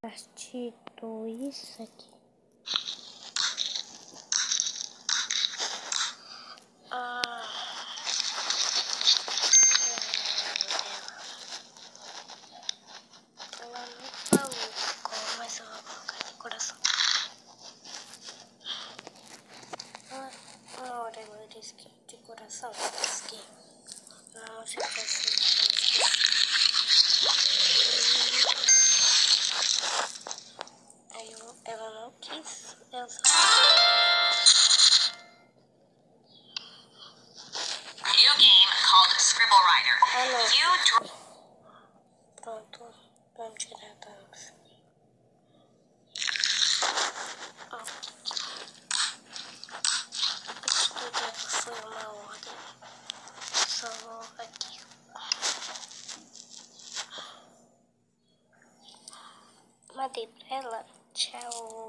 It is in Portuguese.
Partido isso aqui. Ela não falou como, mas eu vou colocar de coração. Uma hora ela disse que de coração, disse que não sei se aí ela não quis, eu só... New game called Scribble Rider. Pronto, vamos tirar dados. Isso tudo foi uma ordem. Só vou aqui. Mandei pra ela. Tchau.